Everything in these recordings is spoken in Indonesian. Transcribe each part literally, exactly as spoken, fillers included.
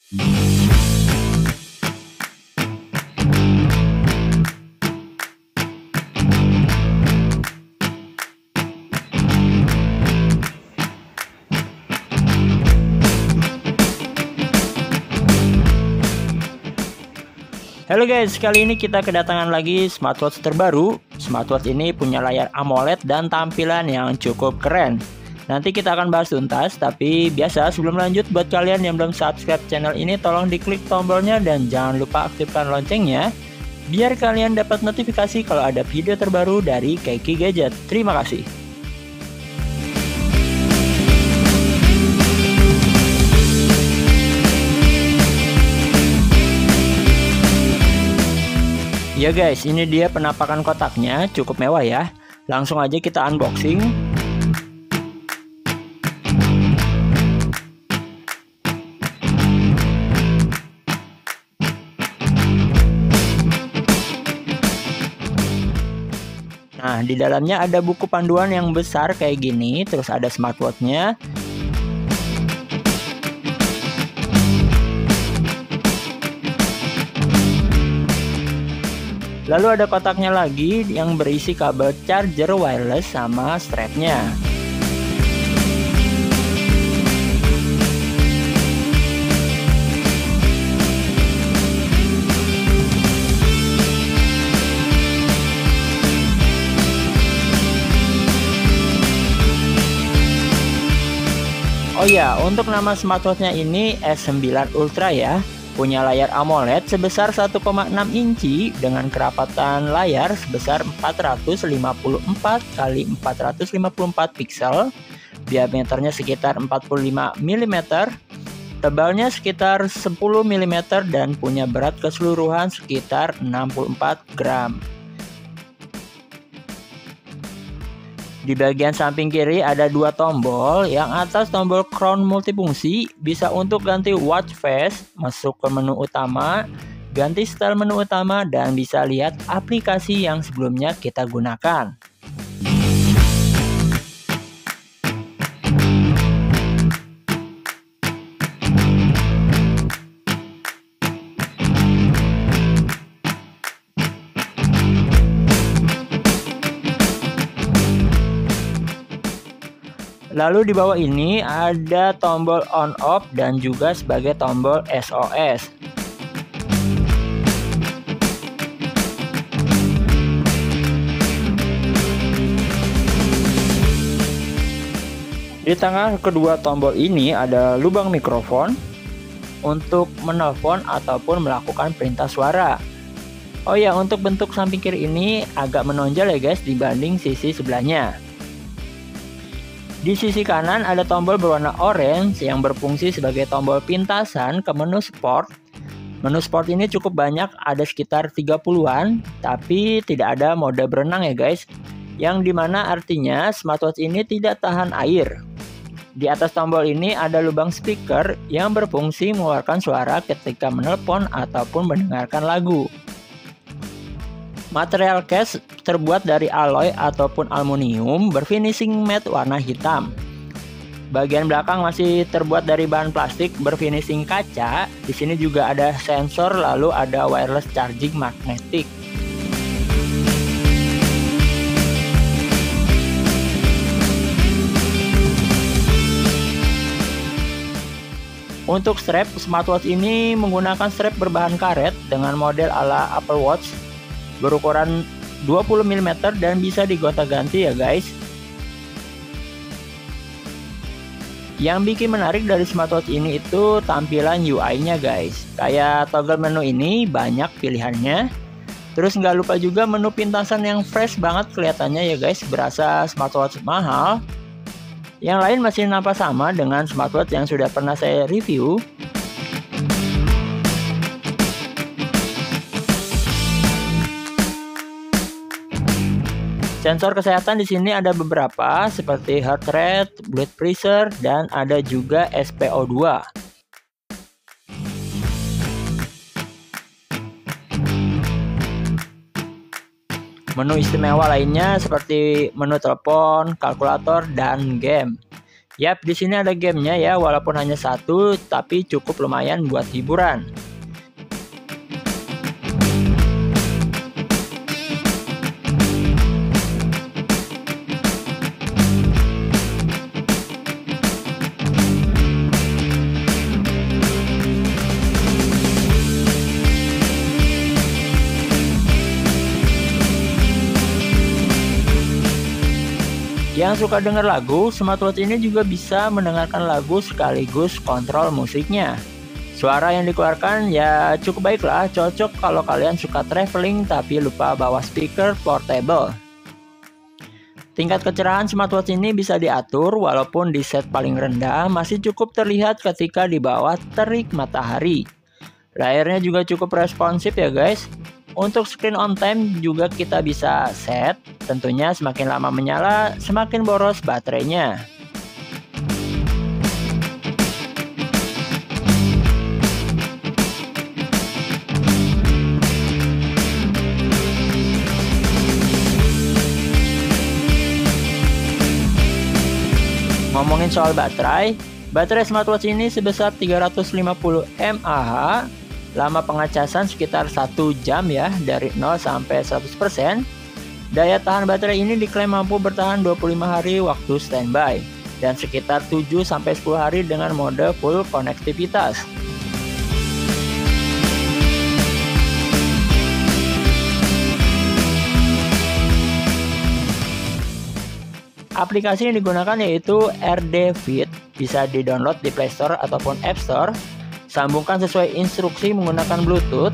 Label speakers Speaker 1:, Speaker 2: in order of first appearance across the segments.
Speaker 1: Halo guys, kali ini kita kedatangan lagi smartwatch terbaru. Smartwatch ini punya layar AMOLED dan tampilan yang cukup keren. Nanti kita akan bahas tuntas, tapi biasa sebelum lanjut, buat kalian yang belum subscribe channel ini, tolong diklik tombolnya dan jangan lupa aktifkan loncengnya biar kalian dapat notifikasi kalau ada video terbaru dari Keki Gadget. Terima kasih. Ya guys, ini dia penampakan kotaknya, cukup mewah ya. Langsung aja kita unboxing. Nah, di dalamnya ada buku panduan yang besar kayak gini, terus ada smartwatch-nya. Lalu ada kotaknya lagi yang berisi kabel charger wireless sama strapnya. Oh ya, untuk nama smartwatch-nya ini S sembilan Ultra ya. Punya layar AMOLED sebesar satu koma enam inci dengan kerapatan layar sebesar empat ratus lima puluh empat kali empat ratus lima puluh empat piksel, diameternya sekitar empat puluh lima milimeter, tebalnya sekitar sepuluh milimeter dan punya berat keseluruhan sekitar enam puluh empat gram. Di bagian samping kiri ada dua tombol, yang atas tombol crown multifungsi, bisa untuk ganti watch face, masuk ke menu utama, ganti style menu utama, dan bisa lihat aplikasi yang sebelumnya kita gunakan. Lalu di bawah ini ada tombol on off dan juga sebagai tombol S O S. Di tengah kedua tombol ini ada lubang mikrofon untuk menelpon ataupun melakukan perintah suara. Oh ya, untuk bentuk samping kiri ini agak menonjol ya guys dibanding sisi sebelahnya. Di sisi kanan ada tombol berwarna orange yang berfungsi sebagai tombol pintasan ke menu sport. Menu sport ini cukup banyak, ada sekitar tiga puluhan, tapi tidak ada mode berenang ya guys. Yang dimana artinya smartwatch ini tidak tahan air. Di atas tombol ini ada lubang speaker yang berfungsi mengeluarkan suara ketika menelpon ataupun mendengarkan lagu. Material case terbuat dari alloy ataupun aluminium berfinishing matte warna hitam. Bagian belakang masih terbuat dari bahan plastik berfinishing kaca. Di sini juga ada sensor, lalu ada wireless charging magnetic. Untuk strap, smartwatch ini menggunakan strap berbahan karet dengan model ala Apple Watch berukuran dua puluh milimeter dan bisa digonta-ganti ya guys. Yang bikin menarik dari smartwatch ini itu tampilan U I-nya guys. Kayak toggle menu ini banyak pilihannya. Terus nggak lupa juga menu pintasan yang fresh banget kelihatannya ya guys, berasa smartwatch mahal. Yang lain masih nampak sama dengan smartwatch yang sudah pernah saya review. Sensor kesehatan di sini ada beberapa seperti heart rate, blood pressure, dan ada juga S P O dua. Menu istimewa lainnya seperti menu telepon, kalkulator, dan game. Yap, di sini ada gamenya ya, walaupun hanya satu, tapi cukup lumayan buat hiburan. Yang suka dengar lagu, smartwatch ini juga bisa mendengarkan lagu sekaligus kontrol musiknya. Suara yang dikeluarkan ya cukup baik lah, cocok kalau kalian suka traveling tapi lupa bawa speaker portable. Tingkat kecerahan smartwatch ini bisa diatur, walaupun di set paling rendah masih cukup terlihat ketika di bawah terik matahari. Layarnya juga cukup responsif ya guys. Untuk screen on time juga kita bisa set, tentunya semakin lama menyala semakin boros baterainya. Ngomongin soal baterai, baterai smartwatch ini sebesar tiga ratus lima puluh mAh. Lama pengacasan sekitar satu jam ya, dari nol sampai seratus persen. Daya tahan baterai ini diklaim mampu bertahan dua puluh lima hari waktu standby dan sekitar tujuh sampai sepuluh hari dengan mode full konektivitas. Aplikasi yang digunakan yaitu R D Fit, bisa di-download di Play Store ataupun App Store. Sambungkan sesuai instruksi menggunakan Bluetooth.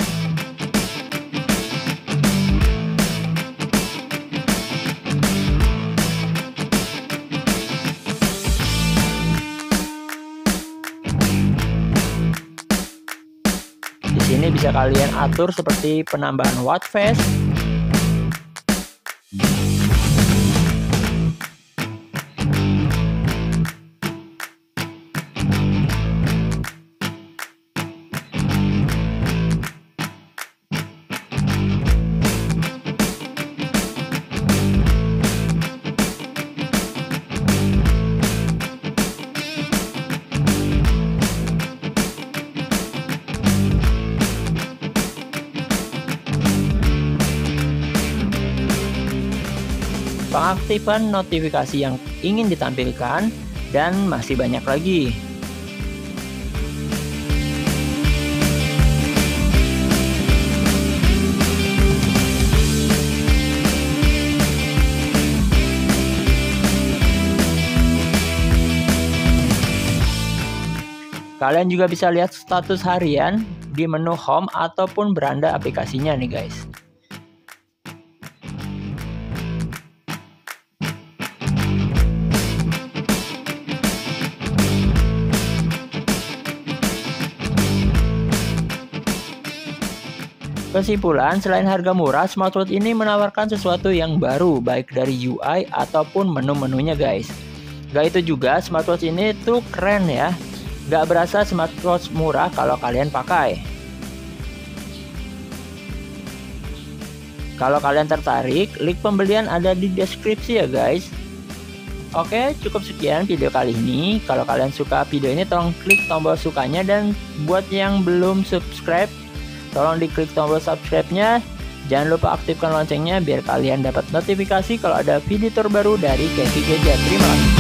Speaker 1: Di sini bisa kalian atur seperti penambahan watt fast, pengaktifan notifikasi yang ingin ditampilkan, dan masih banyak lagi. Kalian juga bisa lihat status harian di menu home ataupun beranda aplikasinya nih guys. Kesimpulan, selain harga murah, smartwatch ini menawarkan sesuatu yang baru, baik dari U I ataupun menu-menunya guys. Gak itu juga, smartwatch ini tuh keren ya. Gak berasa smartwatch murah kalau kalian pakai. Kalau kalian tertarik, link pembelian ada di deskripsi ya guys. Oke, cukup sekian video kali ini. Kalau kalian suka video ini, tolong klik tombol sukanya, dan buat yang belum subscribe, tolong diklik tombol subscribe-nya. Jangan lupa aktifkan loncengnya biar kalian dapat notifikasi kalau ada video terbaru dari Kevy Gadget. Terima kasih.